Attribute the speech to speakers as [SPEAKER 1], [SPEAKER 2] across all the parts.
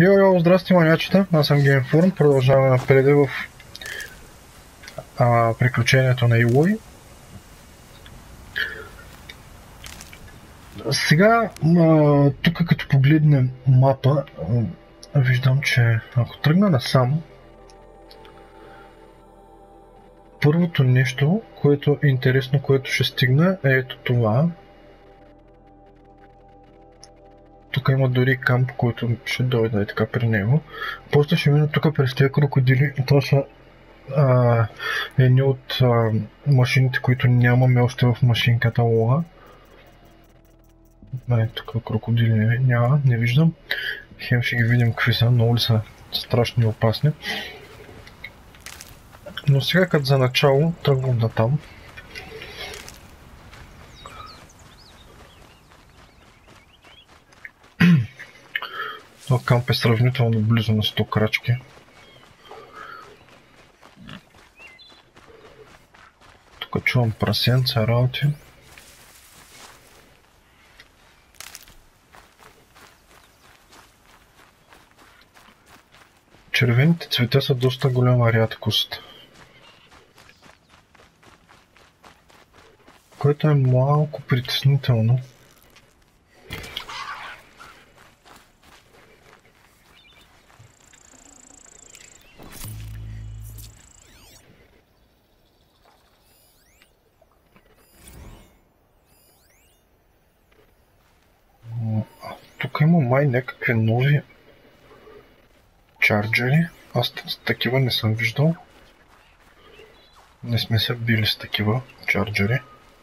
[SPEAKER 1] Йо, здрасти, манячета, аз съм Геймфорум, продължаваме напред в приключението на Илой. Сега, тук като погледнем мапа, виждам, че ако тръгна насам, първото нещо, което е интересно, което ще стигна, е ето това. Тук има дори камп, който ще дойде така при него. После ще мина тук през тези крокодили. Това са едни от машините, които нямаме още в машин каталога. Тук крокодили няма, не виждам. Хем ще ги видим какви са, много ли са страшни и опасни. Но сега като за начало тръгвам на там. Това камп е сравнително близо на 100 крачки. Тук чувам прасенца, работи. Червените цвета са доста голяма рядкост, което е малко притеснително. Тук има май някакви нови чарджери. Аз такива не съм виждал. Не сме се били с такива чарджери.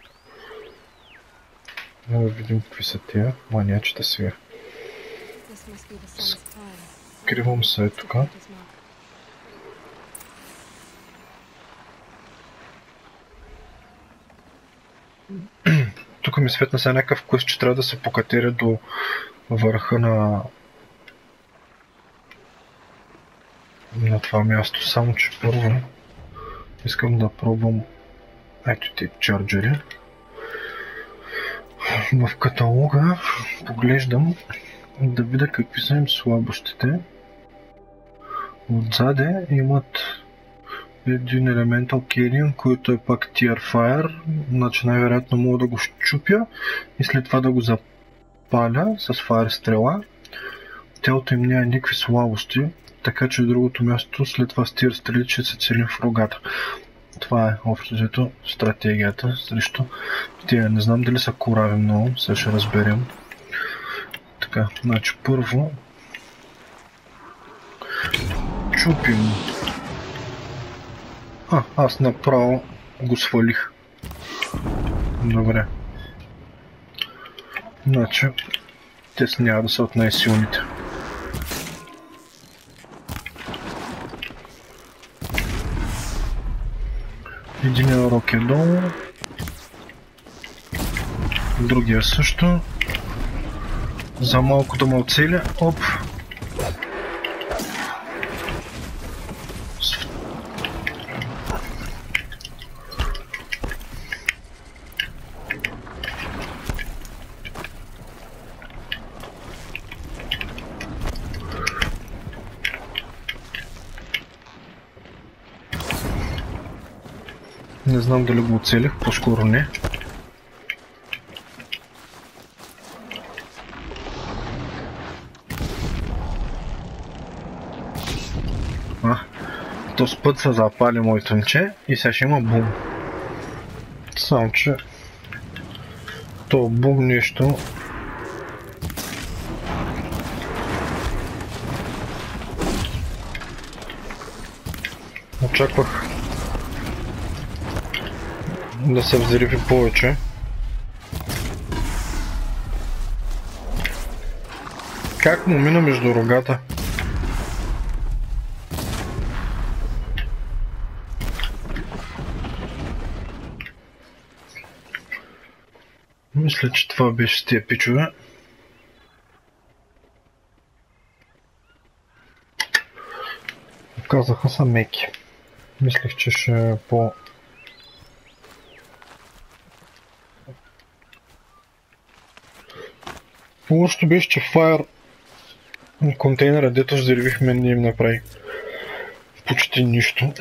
[SPEAKER 1] Да видим какви са тия маниачета сега. Скривам се е тук. Тук ми светна сега някакъв квест, че трябва да се покатеря до върха на това място, само че първо искам да пробвам ето тези чарджери. В каталога поглеждам да видя какви са им слабостите. Отзаде имат един Elemental Canyon, който е пак Tier Fire, значи най-вероятно мога да го щупя и след това да го запаля с Fire стрела. Тялото им няма никакви слабости, така че другото място след това с Tier стрели ще се целим в рогата. Това е общо взето стратегията срещу тия. Не знам дали са корави много, сега ще разберем. Така, значи първо чупим. Аз направо го свалих. Добре. Значи, те няма да са от най-силните. Единия урок е долу. Другия също. За малко да ме оцеля. Оп! Не знам дали го оцелих, по-скоро не. Този път се запали моето мче и сега ще има бум. Само че то бум нещо очаквах да се взриви повече. Как му мина между рогата? Мисля, че това беше с тия пичове. Казаха са меки. Мислех, че ще е по... Лошото беше, че Fire Контейнера, дето взривихме, не им направи почти нищо.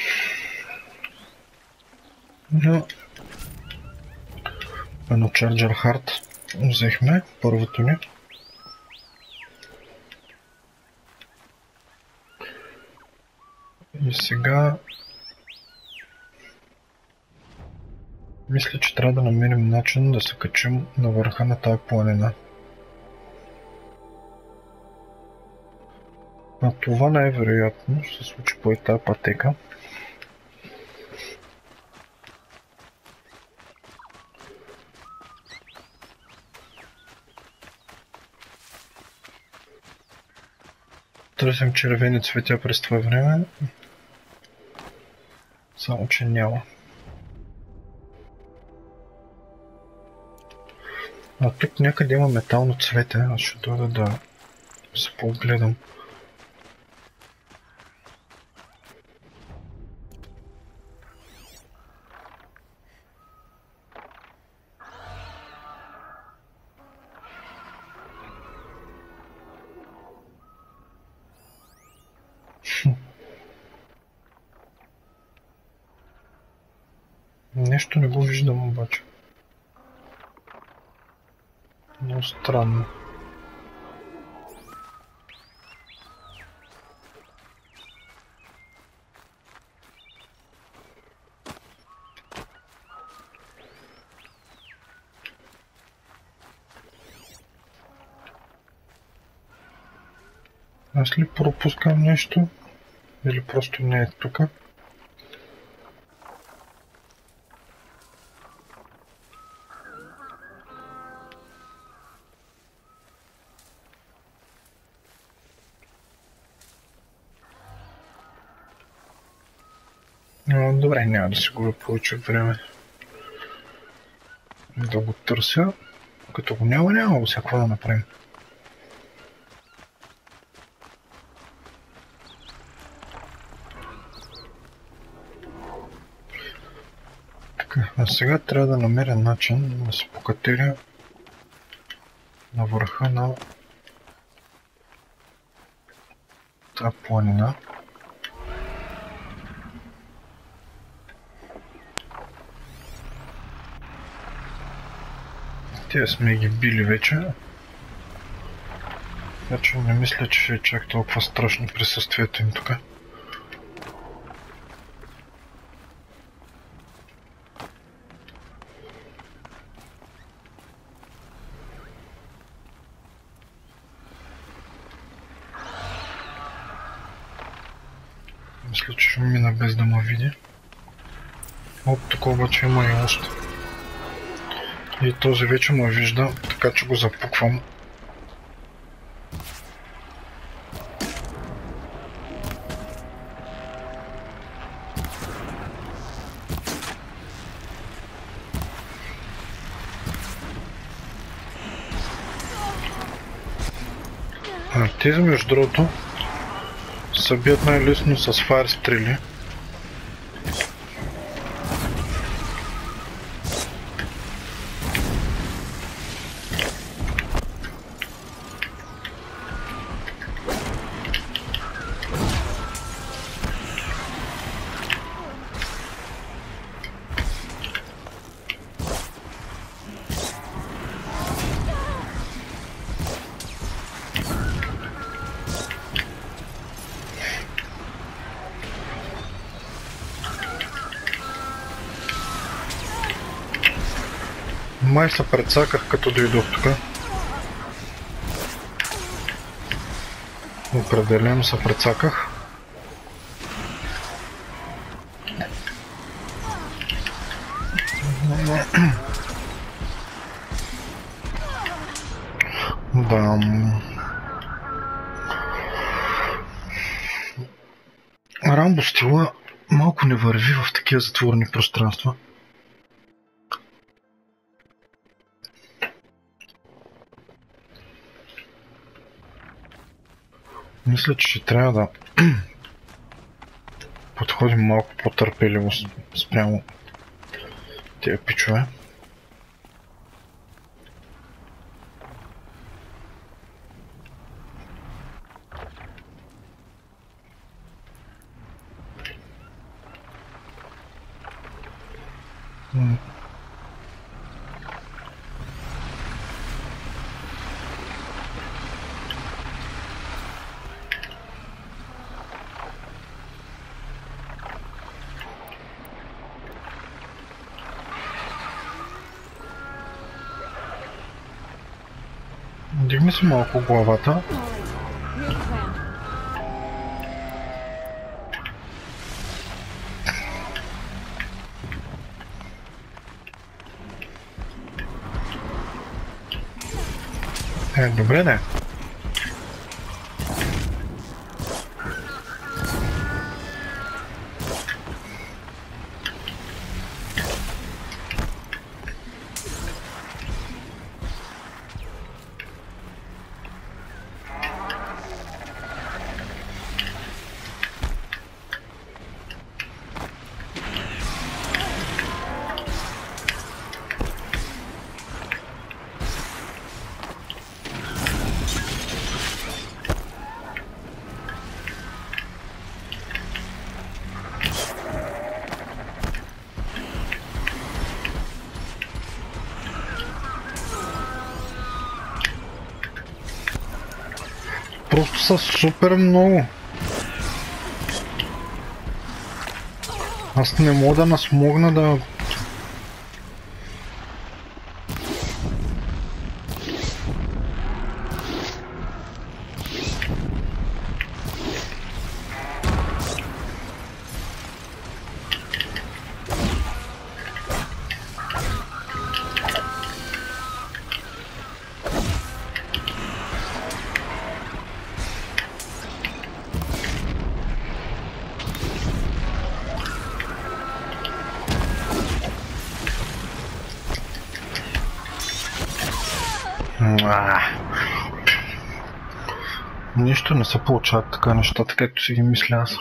[SPEAKER 1] Но едно Charger Heart взехме, първото ни. И сега мисля, че трябва да намерим начин да се качим на върха на тази планина. А това най-вероятно ще се случи по тази пътека. Търсим червени цветя през това време, само че няма. А тук някъде има метално цвете, аз ще дойда да се погледам. Нещо не го виждам обаче. Много странно. Аз ли пропускам нещо? Или просто не е тук? Добре, няма да си губя повече време да го търся. Като го няма всяко да направим. Така, а сега трябва да намеря начин да се покатеря на върха на тази планина. Те сме ги били вече. Така че не мисля, че ще е чак толкова страшно присъствието им тук. Мисля, че ще мина без да ме види. От тук обаче има и още. И този вече ме вижда, така че го запуквам. Тези между другото се бият най-лесно с фаер стрели. Май се прецаках като дойдох тук. Определено се прецаках. Да. Рамбо стила малко не върви в такива затворени пространства. Мисля, че ще трябва да подходим малко по-търпеливо спрямо тези пичове. Дигни си малко главата. Добре, не. Просто са супер много. Аз не мога да насмогна да... Нищо не се получават така нещата, както си ги мисля аз.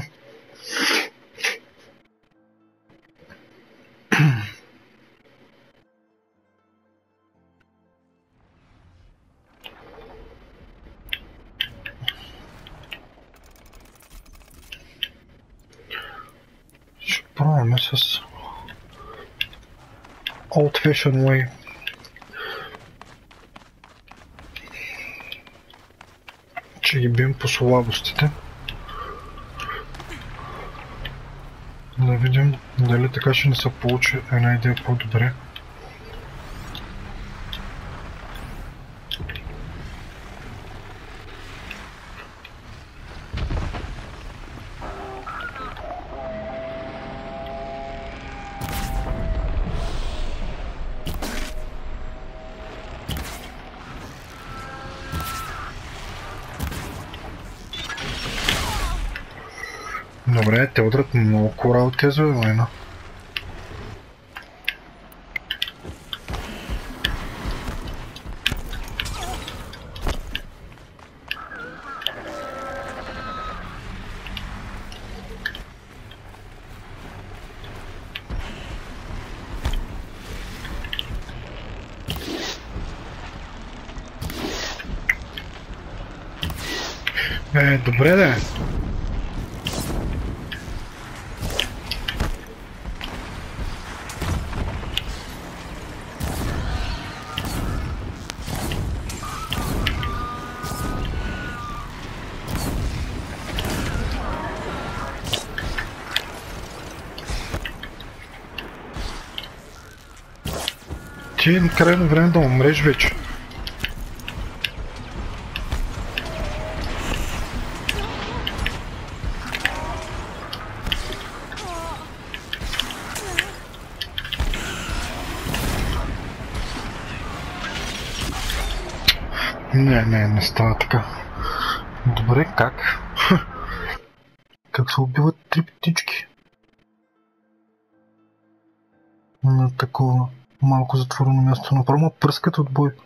[SPEAKER 1] Ще пробваме с Old Fashioned Way. Ще ги бием по слабостите. Да видим дали така ще не се получи една идея по-добре. Добре, те удрят много корал тези война. Добре да е. Ти е крайно време да умреш вече. Не става така. Добре, как? Как се убиват три птички? На такова малко затворено място. Направо пръскат от бой.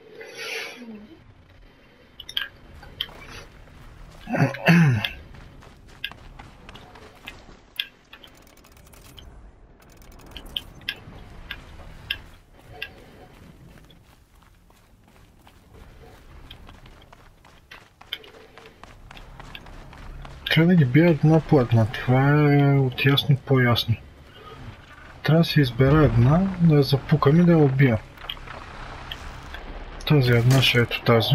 [SPEAKER 1] Трябва да ги бия една по една. Това е от ясно по-ясно. трябва да си избера една, да я запукам и да я убия. Тази една ще е ето тази.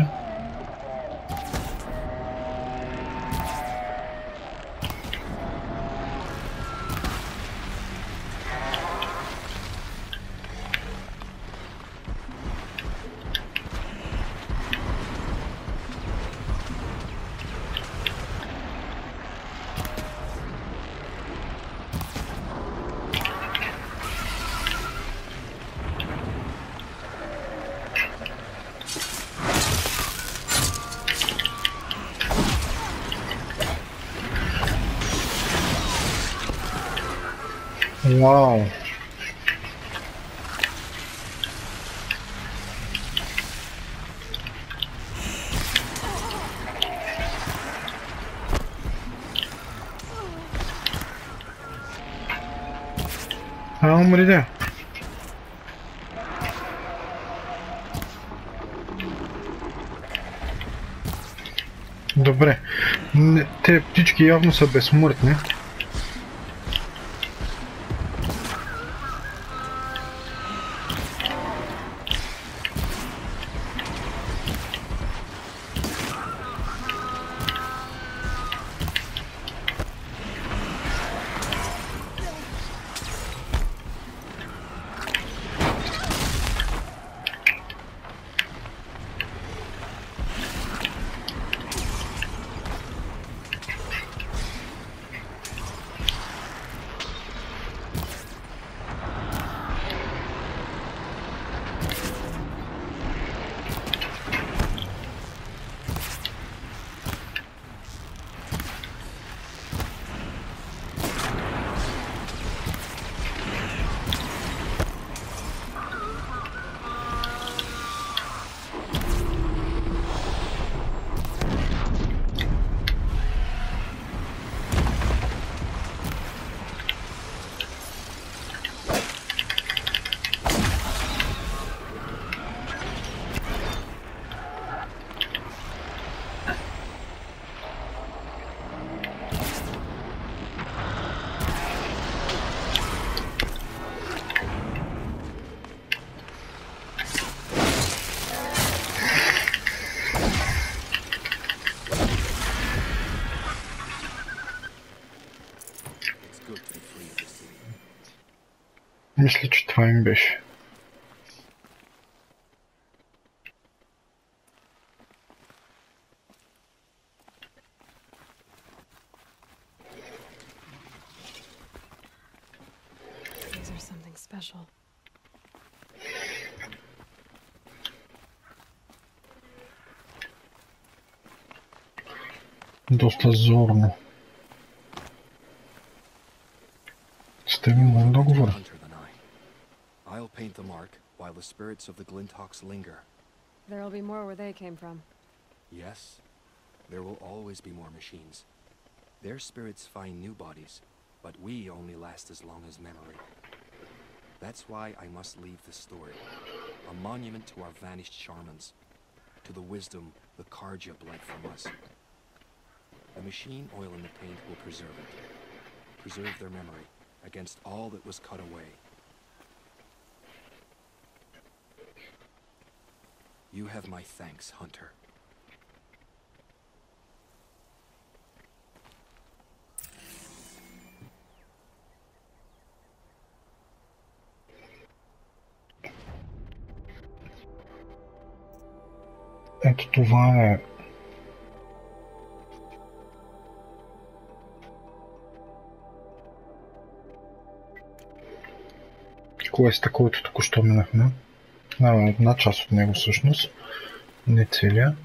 [SPEAKER 1] Вау! Умри де! Добре. Те птички явно са безсмъртни. Мисля, че това им беше. Доста зорно. Стигнем договор.
[SPEAKER 2] I'll paint the mark while the spirits of the Glinthawks linger.
[SPEAKER 3] There'll be more where they came from.
[SPEAKER 2] Yes, there will always be more machines. Their spirits find new bodies, but we only last as long as memory. That's why I must leave this story, a monument to our vanished shamans, to the wisdom the Karja bled from us. The machine oil in the paint will preserve it, preserve their memory against all that was cut away. You have my thanks, Hunter.
[SPEAKER 1] Ето това е. Квеста, който току-що минахме. Една част от него всъщност. Не целия.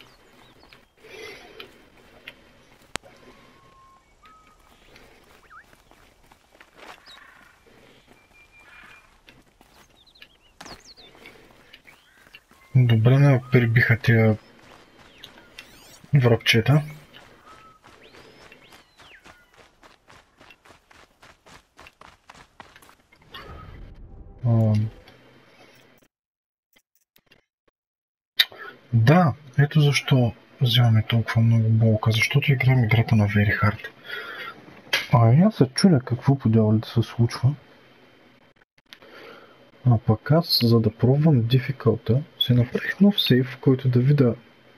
[SPEAKER 1] Добре ме прибиха тия врабчета. Да, ето защо вземаме толкова много болка, защото играем играта на Very Hard. Аз се чудя какво по дяволите се случва. А пък аз, за да пробвам difficult-а, си направих нов сейв, в който да видя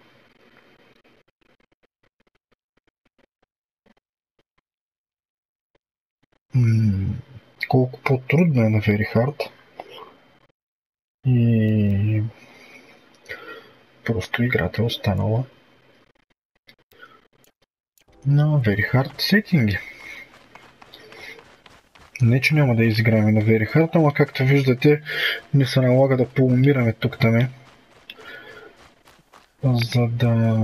[SPEAKER 1] колко по-трудно е на Very Hard. И просто играта е останала на Very Hard сетинги. Не, че няма да изиграем на Very Hard, ама както виждате, не се налага да поумираме тук-таме, за да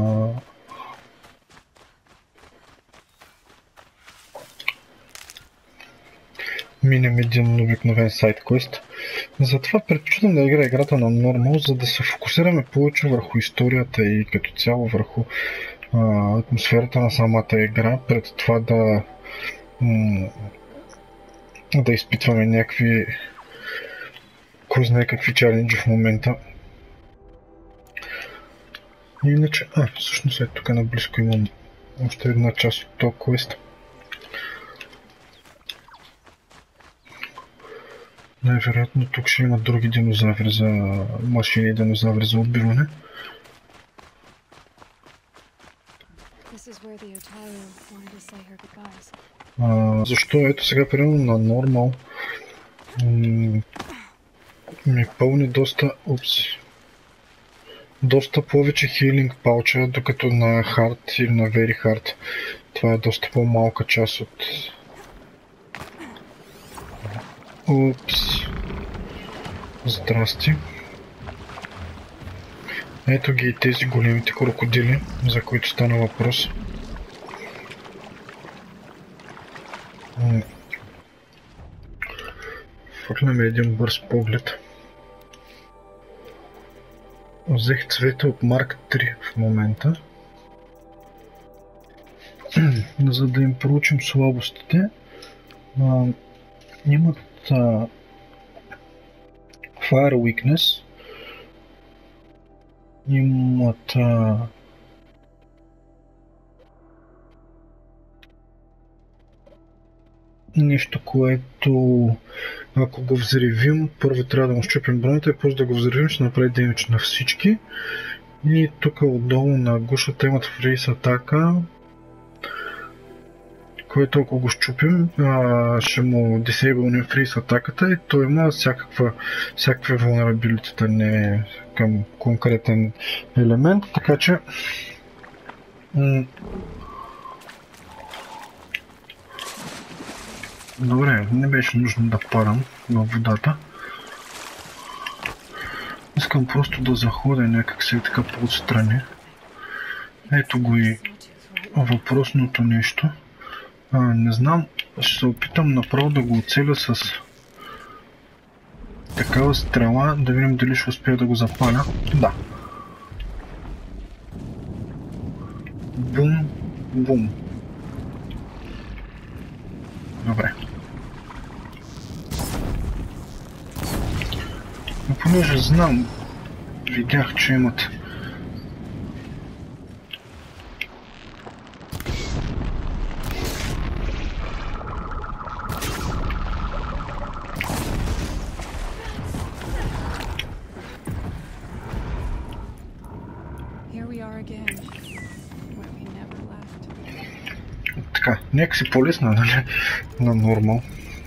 [SPEAKER 1] минем един обикновен сайдквест. Затова предпочитам да играя играта на нормал, за да се фокусираме повече върху историята и като цяло върху атмосферата на самата игра, пред това да изпитваме някакви кой знае какви чаленджи в момента. Иначе, всъщност е тук наблизко имам още една част от този квест. Най-вероятно тук ще има други динозаври за машини и динозаври за убиване. Защо? Ето сега примерно на нормал ми пълни доста повече хилинг пауча, докато на хард или на very hard това е доста по-малка част от... Здрасти. Ето ги и тези големите крокодили, за които стана въпрос. Фърляме един бърз поглед. Взех цвета от Mark 3 в момента, за да им проучим слабостите. Имат Fire Weakness, имат нещо, което ако го взривим, първо трябва да му щупим бронята и после да го взривим, ще направи демидж на всички. И тук отдолу на гушата имат фрейс атака, който ако го щупим, ще му дисейбълнем фрейс атаката и той има всякакви vulnerability, не към конкретен елемент, така че добре, не беше нужно да падам във водата. Искам просто да заходя някак си така по-отстрани. Ето го и въпросното нещо. Не знам, ще се опитам направо да го оцеля с такава стрела, да видим дали ще успея да го запаля. Да. Бум, бум. Добре. Но понеже знам, видях, че имат така, нека си по-лесна, нали, на нормал.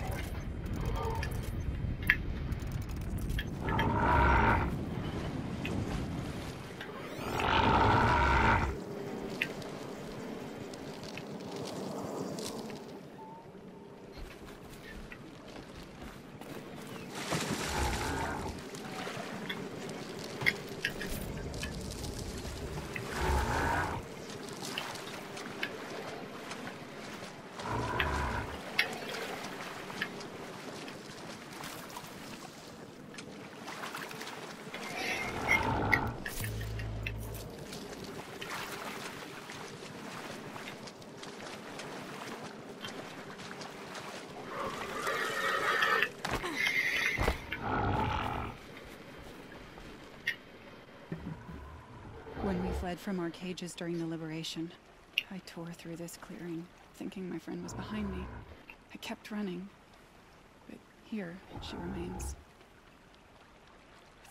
[SPEAKER 4] From our cages during the liberation. I tore through this clearing, thinking my friend was behind me. I kept running, but here she remains.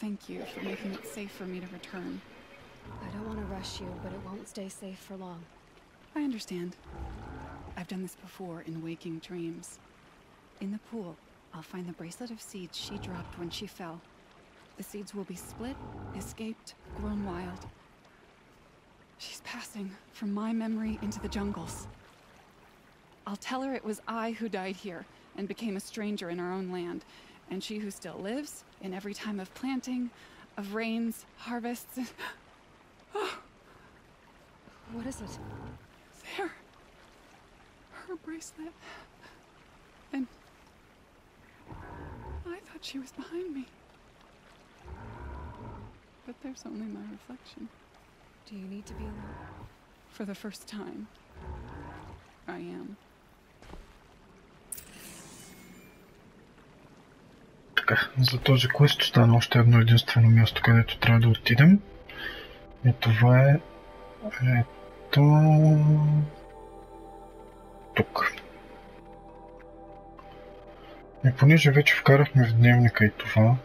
[SPEAKER 4] thank you for making it safe for me to return.
[SPEAKER 3] I don't want to rush you, but it won't stay safe for long.
[SPEAKER 4] I understand. I've done this before in waking dreams. In the pool, I'll find the bracelet of seeds she dropped when she fell. The seeds will be split, escaped, grown wild. She's passing from my memory into the jungles. I'll tell her it was I who died here and became a stranger in our own land, and she who still lives in every time of planting, of rains, harvests.
[SPEAKER 3] What is it?
[SPEAKER 4] There. Her bracelet. And I thought she was behind me. But there's only my reflection.
[SPEAKER 3] Do you need to be alone?
[SPEAKER 4] For the first time, I am.
[SPEAKER 1] Така, за този квест остана още едно единствено място, където трябва да отидем. И това е... ето... тук. И понеже вече вкарахме в дневника и това...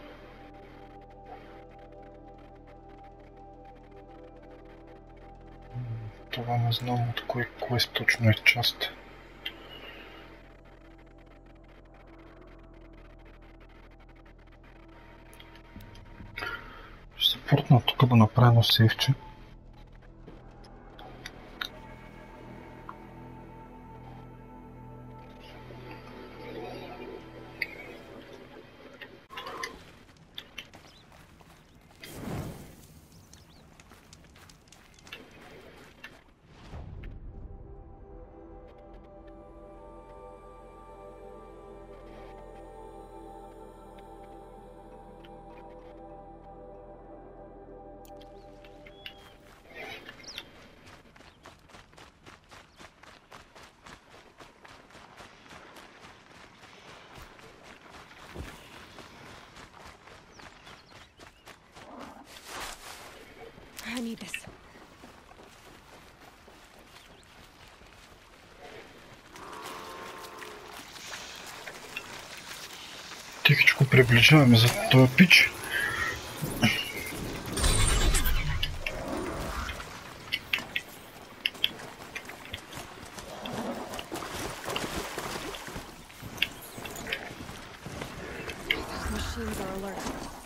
[SPEAKER 1] Това не знам от кой квест точно е част. Ще се портна тук да направя едно сейвче.
[SPEAKER 3] I need this.
[SPEAKER 1] Тихичко приближаваме за този пич.
[SPEAKER 3] Machines are alert.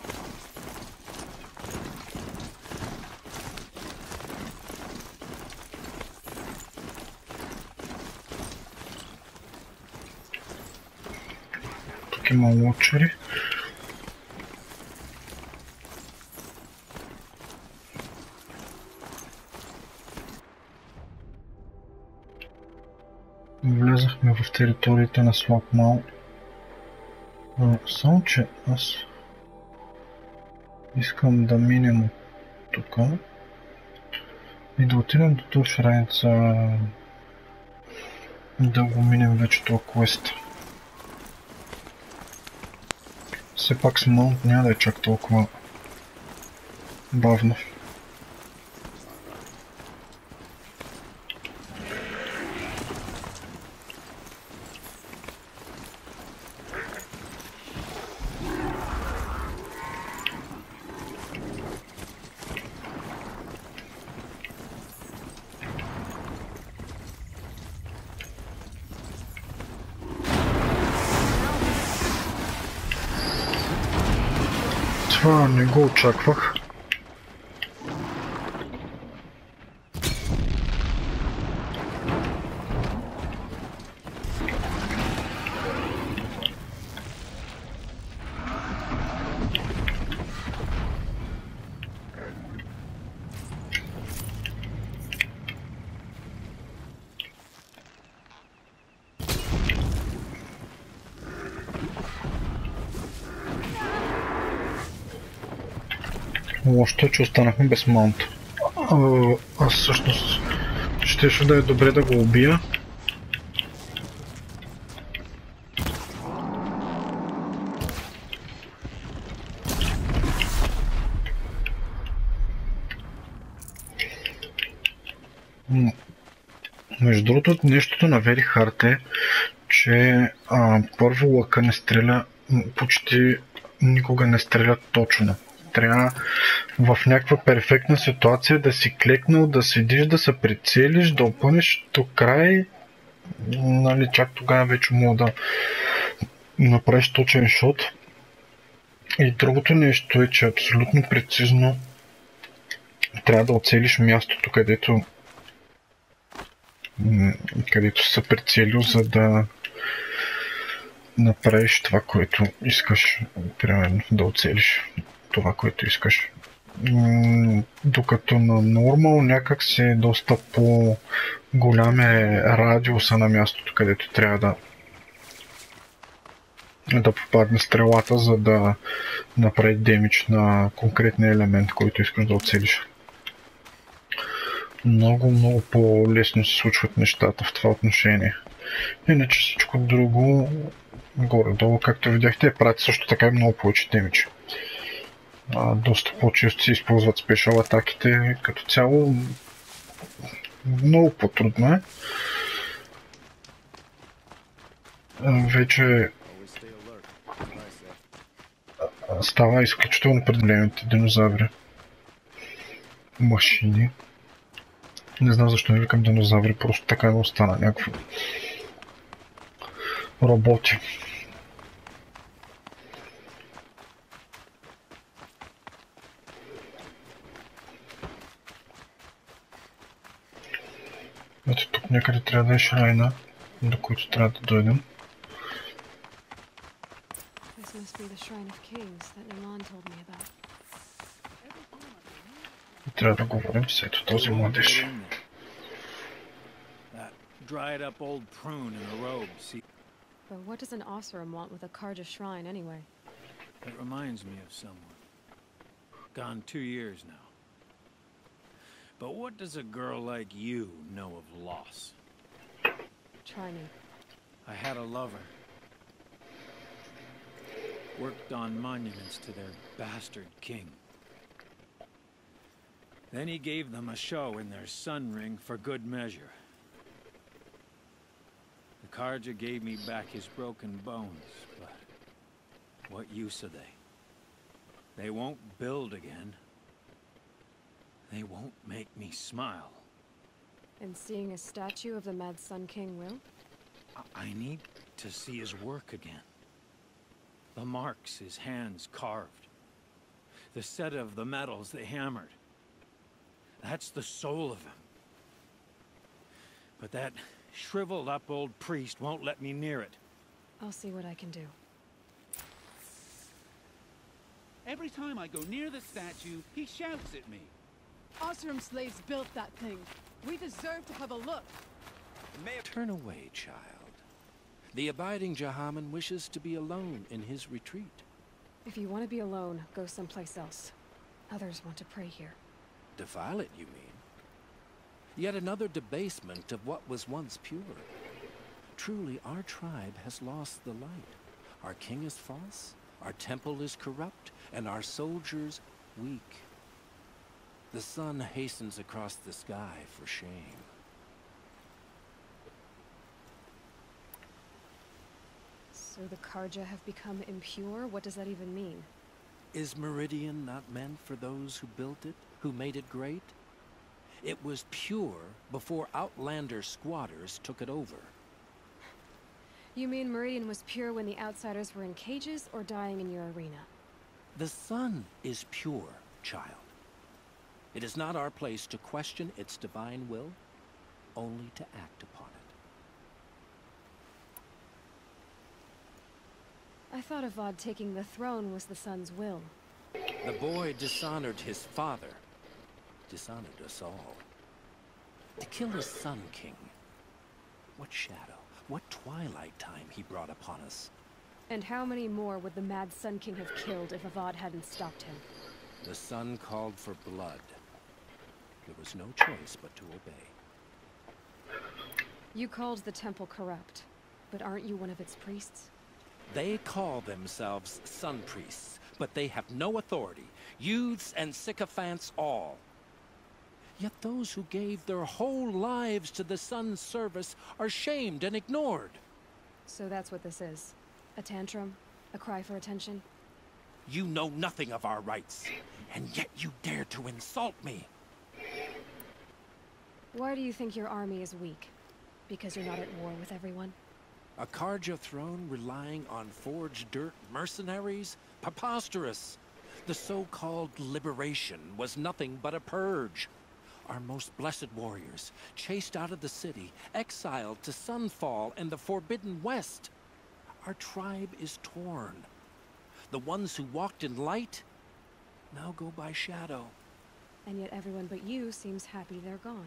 [SPEAKER 1] Тук има лочери. Влязахме в територията на Слапмал. Само че аз искам да минем тук и да отидем до този шрайнца, да го минем вече този квест. Все пак с маунт няма да е чак толкова бавно. Това не го очаквах. Лошото е, че останахме без маунт. Аз всъщност щеше да е добре да го убия. Между другото, нещото на Very Hard е, че първо лъка не стреля, почти никога не стреля точно. Трябва в някаква перфектна ситуация да си клекнал, да седиш, да се прицелиш, да опънеш до край. Нали, чак тогава вече мога да направиш точен шот. И другото нещо е, че абсолютно прецизно трябва да оцелиш мястото, където се прицелил, за да направиш това, което искаш. Примерно да оцелиш това, което искаш. Докато на нормал някак си е доста по-голям е радиуса на мястото, където трябва да попадне стрелата, за да направи демидж на конкретния елемент, който искаш да оцелиш. Много по-лесно се случват нещата в това отношение. Иначе всичко друго, горе-долу, както видяхте, правят също така и много повече демидж. Доста по-често се използват спешъл атаките, като цяло много по-трудно е. Вече става изключително пред големите динозаври. Машини. Не знам защо не викам динозаври, просто така не остана някакво. Роботи. Ето тук някъде трябва да е шрайна, до който трябва да дойдем. И трябва да говорим с ето този младеж.
[SPEAKER 3] But what does an Oseram want with a Karja shrine anyway?
[SPEAKER 5] It reminds me of someone. Gone 2 years now. But what does a girl like you know of loss?
[SPEAKER 3] Try me.
[SPEAKER 5] I had a lover. Worked on monuments to their bastard king. Then he gave them a show in their sun ring for good measure. The Karja gave me back his broken bones, but what use are they? They won't build again. They won't make me smile.
[SPEAKER 3] And seeing a statue of the Mad Sun King will?
[SPEAKER 5] I need to see his work again. The marks his hands carved. The set of the metals they hammered. That's the soul of him. But that shriveled up old priest won't let me near it.
[SPEAKER 3] I'll see what I can do.
[SPEAKER 6] Every time I go near the statue, he shouts at me.
[SPEAKER 7] Oseram slaves built that thing. We deserve to have a look.
[SPEAKER 2] Turn away, child. The abiding Jahaman wishes to be alone in his retreat.
[SPEAKER 3] If you want to be alone, go someplace else. Others want to pray here.
[SPEAKER 2] Defile it, you mean? Yet another debasement of what was once pure. Truly, our tribe has lost the light. Our king is false, our temple is corrupt, and our soldiers weak. The sun hastens across the sky for shame.
[SPEAKER 3] So the Karja have become impure? What does that even mean?
[SPEAKER 2] Is Meridian not meant for those who built it, who made it great? It was pure before outlander squatters took it over.
[SPEAKER 3] You mean Meridian was pure when the outsiders were in cages or dying in your arena?
[SPEAKER 2] The sun is pure, child. It is not our place to question its divine will, only to act upon it.
[SPEAKER 3] I thought Avad taking the throne was the sun's will.
[SPEAKER 2] The boy dishonored his father, dishonored us all. To kill his Sun King. What shadow, what twilight time he brought upon us.
[SPEAKER 3] And how many more would the Mad Sun King have killed if Avad hadn't stopped him?
[SPEAKER 2] The sun called for blood. There was no choice but to obey.
[SPEAKER 3] You called the temple corrupt, but aren't you one of its priests?
[SPEAKER 2] They call themselves sun priests, but they have no authority. Youths and sycophants all. Yet those who gave their whole lives to the sun's service are shamed and ignored.
[SPEAKER 3] So that's what this is. A tantrum? A cry for attention?
[SPEAKER 5] You know nothing of our rights, and yet you dare to insult me.
[SPEAKER 3] Why do you think your army is weak? Because you're not at war with everyone?
[SPEAKER 5] A Carja throne relying on forged dirt mercenaries? Preposterous! The so-called liberation was nothing but a purge. Our most blessed warriors, chased out of the city, exiled to Sunfall and the Forbidden West. Our tribe is torn. The ones who walked in light now go by shadow.
[SPEAKER 3] And yet everyone but you seems happy they're gone.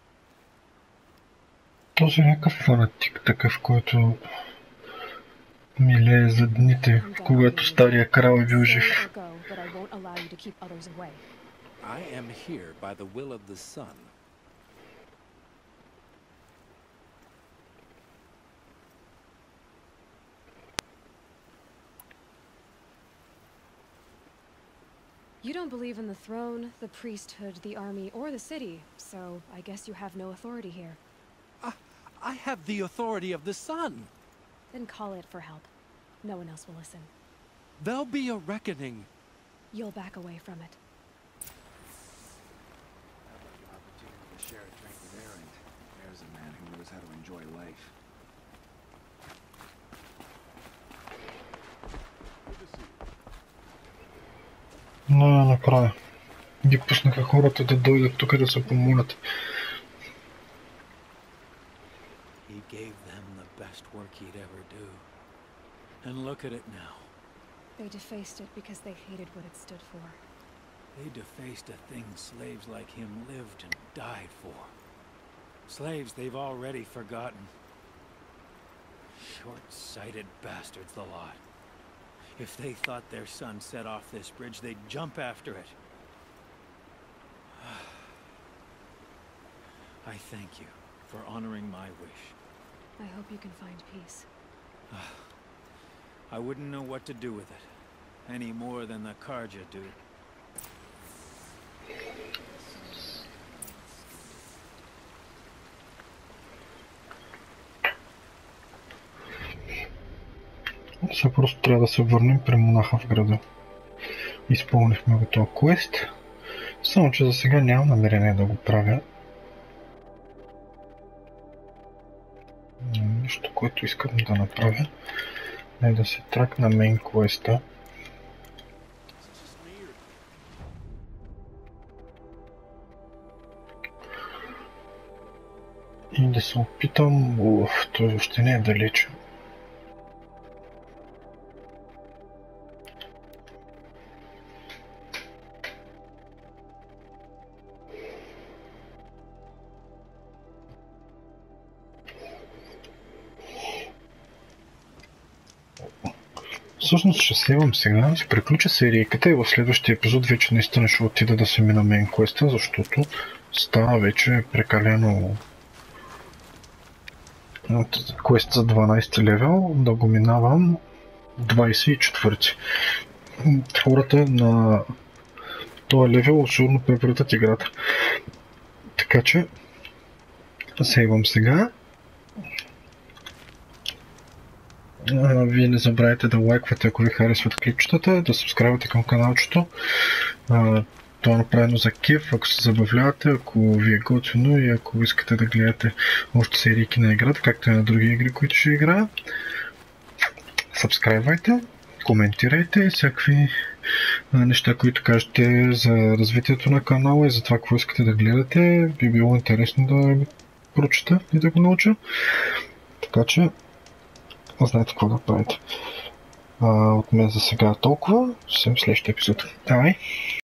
[SPEAKER 1] Този някакъв фанатик, такъв, който милее за дните, когато стария крал е бил жив.
[SPEAKER 5] I am here by the will of the sun.
[SPEAKER 3] You don't believe in the throne, the priesthood, the army, or the city, so I guess you have no authority here.
[SPEAKER 5] I have the authority of the sun.
[SPEAKER 3] Then call it for help. No one else will listen.
[SPEAKER 5] There'll be a reckoning.
[SPEAKER 3] You'll back away from it.
[SPEAKER 2] Opportunity to share a drink with Aaron. There's a man who knows how to enjoy life.
[SPEAKER 1] Но накрая ги пуснаха хората да дойдат тук да се помолят.
[SPEAKER 5] He gave them the best work he'd ever do. And look at it now.
[SPEAKER 3] They defaced it because they hated what it stood for.
[SPEAKER 5] They defaced a thing slaves like him lived and died for. Slaves they've already forgotten. Short-sighted bastards, the lot. If they thought their son set off this bridge, they'd jump after it. I thank you for honoring my wish.
[SPEAKER 3] I hope you can find peace.
[SPEAKER 5] I wouldn't know what to do with it, any more than the Carja do.
[SPEAKER 1] Сега просто трябва да се върнем при монаха в града. Изпълнихме го този квест. Само че за сега нямам намерение да го правя. Нещо, което искам да направя е да се тракна мейн квеста. И да се опитам... той още не е далече. Всъщност ще сливам сега, ще приключа серийката и в следващия епизод вече наистина ще отида да се мина мейн квеста, защото става вече прекалено квест за 12 левел, да го минавам 24. Хората на този левел сигурно превратят играта. Така че сейвам сега. Вие не забравяйте да лайквате, ако ви харесват клипчетата, да сабскрайбвате към каналчето. Това е направено за кеф, ако се забавлявате, ако ви е готино и ако искате да гледате още серийки на играта, както и на други игри, които ще играя. Сабскрайбвайте, коментирайте всякакви неща, които кажете за развитието на канала и за това, какво искате да гледате. Би било интересно да прочета и да го науча. Така че знаете какво да правите. От мен за сега толкова. Ще се в следващия епизод. Давай!